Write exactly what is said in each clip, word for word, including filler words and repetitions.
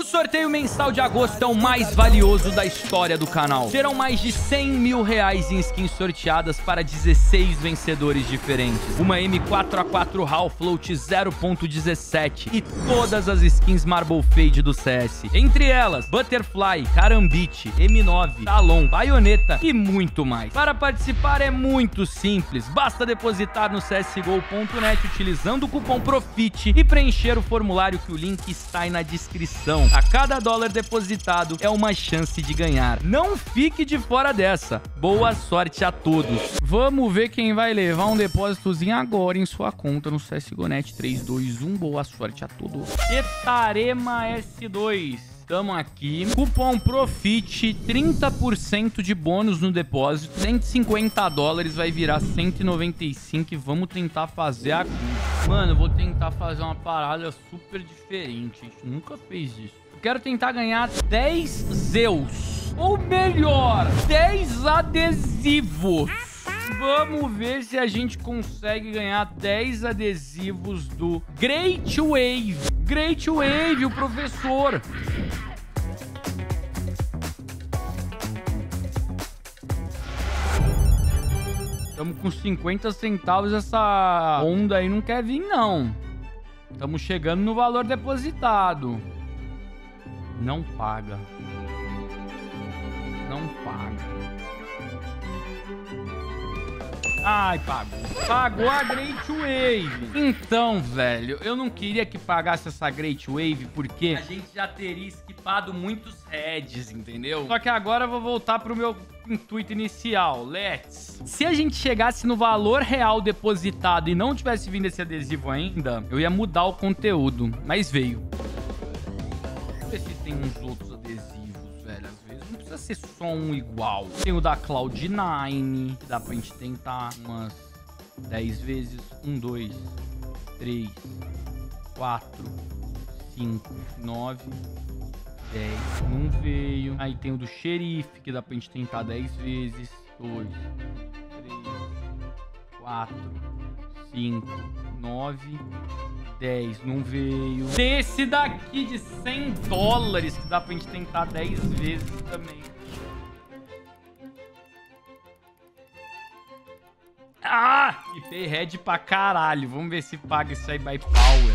sorteio mensal de agosto é o mais valioso da história do canal. Serão mais de cem mil reais em skins sorteadas para dezesseis vencedores diferentes. Uma M quatro A quatro HAL Float zero ponto dezessete e todas as skins Marble Fade do C S. Entre elas, Butterfly, Karambit, M nove, Talon, Baioneta e muito mais. Para participar é muito simples. Basta depositar no C S G O ponto net utilizando o cupom PROFIT e preencher o formulário que o link está aí na descrição. A cada dólar depositado é uma chance de ganhar. Não fique de fora dessa. Boa sorte a todos. Vamos ver quem vai levar um depósitozinho agora em sua conta no C S G O Net. Três, dois, um. Boa sorte a todos. Etarema S dois. Tamo aqui. Cupom PROFIT, trinta por cento de bônus no depósito. cento e cinquenta dólares vai virar cento e noventa e cinco e vamos tentar fazer aqui. Mano, eu vou tentar fazer uma parada super diferente. A gente nunca fez isso. Eu quero tentar ganhar dez Zeus. Ou melhor, dez adesivos. Vamos ver se a gente consegue ganhar dez adesivos do Great Wave. Great Wave, o professor. Estamos com cinquenta centavos, essa onda aí não quer vir, não. Estamos chegando no valor depositado. Não paga. Não paga. Ai, pagou. Pagou a Great Wave. Então, velho, eu não queria que pagasse essa Great Wave porque a gente já teria esquipado muitos heads, entendeu? Só que agora eu vou voltar pro meu intuito inicial. Let's. Se a gente chegasse no valor real depositado e não tivesse vindo esse adesivo ainda, eu ia mudar o conteúdo. Mas veio. Vamos ver se tem uns outros adesivos. Não precisa ser só um igual. Tem o da Cloud nine, que dá pra gente tentar umas dez vezes. um, dois, três, quatro, cinco, nove, dez. Não veio. Aí tem o do Xerife, que dá pra gente tentar dez vezes. dois, três, quatro, cinco, nove, dez. Não veio. Tem esse daqui de cem dólares que dá pra gente tentar dez vezes também. Ah! E tem head pra caralho. Vamos ver se paga isso aí by power.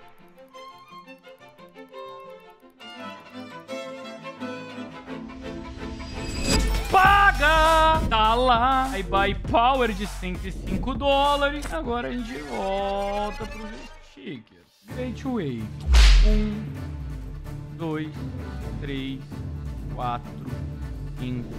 Paga! Tá lá. Aí by power de cento e cinco dólares. Agora a gente volta pro stickers. Great Wave. Um, dois, três, quatro, cinco.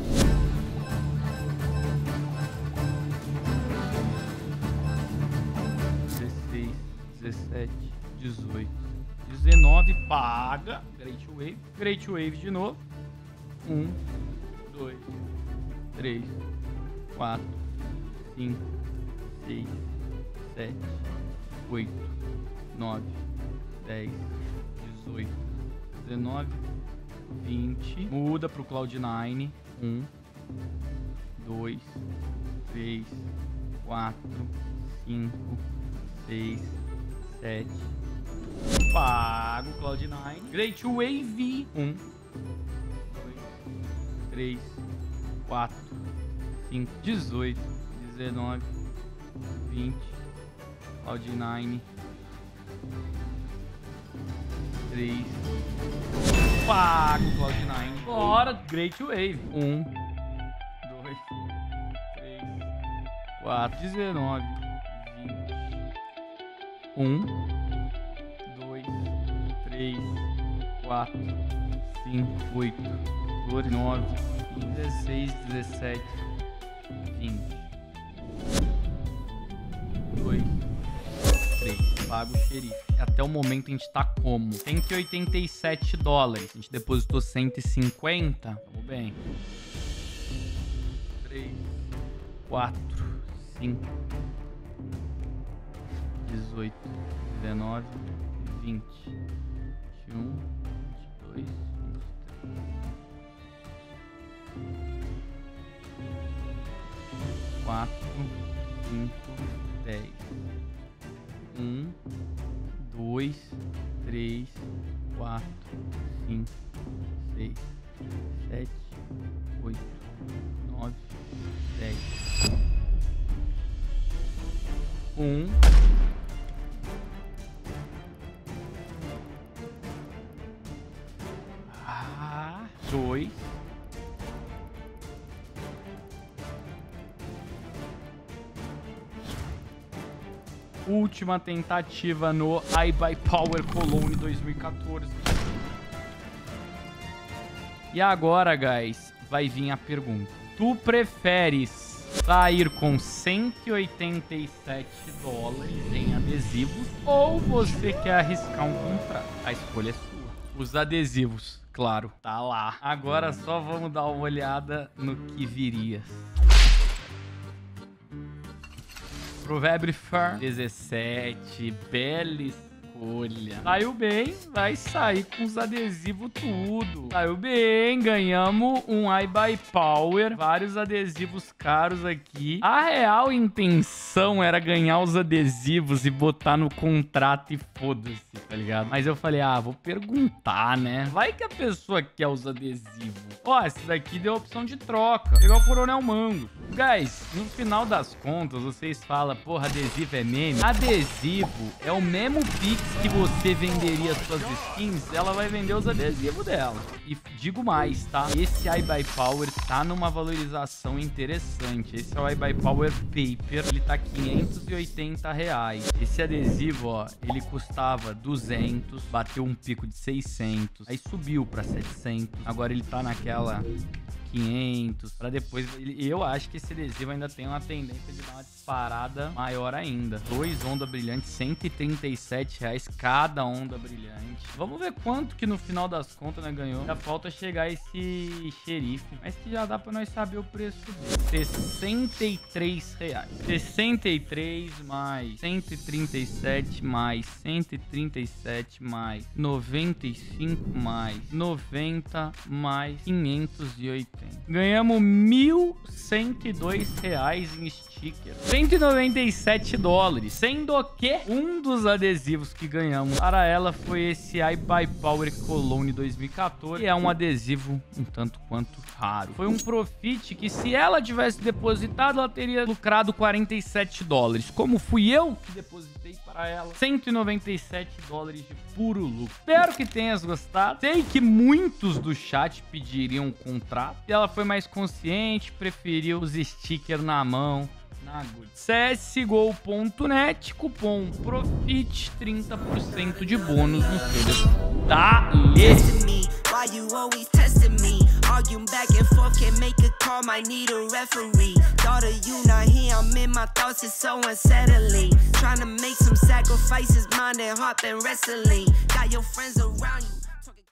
dezesseis, dezessete, dezoito, dezenove. Paga. Great Wave. Great Wave de novo. Um, dois, três, quatro, cinco, seis, sete, oito, nove, dez, dezoito, dezenove, vinte. Muda pro Cloud nine. um, dois, três, quatro, cinco, seis, sete. Pago Cloud nine. Great Wave. um, três, quatro, cinco, dezoito, dezenove, vinte. Cloud nine. três. Pago Cloud nine. Bora, Great Wave. um, dois, três, quatro, dezenove, vinte. um, dois, três, quatro, cinco, oito, nove, dezesseis, dezessete, vinte. dois, três. Pago o Xerife. Até o momento a gente tá como? cento e oitenta e sete dólares. A gente depositou cento e cinquenta. Vamos bem. três, quatro, cinco, dezoito, dezenove, vinte, vinte e um, vinte e dois, vinte e três, quatro, cinco, dez. um, dois, três, quatro, cinco, seis, sete, oito, nove, dez. Um. Ah, dois. Última tentativa no iBuyPower Cologne dois mil e quatorze. E agora, guys, vai vir a pergunta. Tu preferes sair com cento e oitenta e sete dólares em adesivos ou você quer arriscar um contrato? A escolha é sua. Os adesivos, claro, tá lá. Agora só vamos dar uma olhada no que viria. Provérbio Fur dezessete, bela escolha. Saiu bem, vai sair com os adesivos tudo. Saiu bem, ganhamos um iBuyPower, vários adesivos caros aqui. A real intenção era ganhar os adesivos e botar no contrato e foda-se, tá ligado? Mas eu falei, ah, vou perguntar, né? Vai que a pessoa quer os adesivos. Ó, esse daqui deu a opção de troca. Igual o Coronel Mango. Guys, no final das contas, vocês falam, porra, adesivo é meme. Adesivo é o mesmo Pix que você venderia suas skins, ela vai vender os adesivos dela. E digo mais, tá? Esse iBuyPower tá numa valorização interessante. Esse é o iBuyPower Paper, ele tá quinhentos e oitenta reais. Esse adesivo, ó, ele custava duzentos, bateu um pico de seiscentos, aí subiu pra setecentos. Agora ele tá naquela quinhentos, pra depois... Eu acho que esse adesivo ainda tem uma tendência de dar uma disparada maior ainda. Dois onda brilhante, cento e trinta e sete reais cada onda brilhante. Vamos ver quanto que no final das contas, né, ganhou. Já falta chegar esse xerife, mas que já dá pra nós saber o preço dele. sessenta e três reais. sessenta e três mais cento e trinta e sete mais cento e trinta e sete mais noventa e cinco mais noventa mais quinhentos e oitenta. Ganhamos mil cento e dois reais em sticker. cento e noventa e sete dólares. Sendo que um dos adesivos que ganhamos para ela foi esse iBuyPower Cologne dois mil e quatorze, que é um adesivo um tanto quanto raro. Foi um profit que, se ela tivesse depositado, ela teria lucrado quarenta e sete dólares. Como fui eu que depositei para ela, cento e noventa e sete dólares de puro lucro. Espero que tenhas gostado. Sei que muitos do chat pediriam um contrato. E ela foi mais consciente, preferiu os stickers na mão. C S G O ponto net, cupom PROFIT, trinta por cento de bônus no seu depósito. Tá? Why you always testing me? Arguing back and forth, can't make a call, might need a referee. Daughter, you not here, I'm in my thoughts, it's so unsettling. Trying to make some sacrifices, mind and heart been wrestling. Got your friends around you.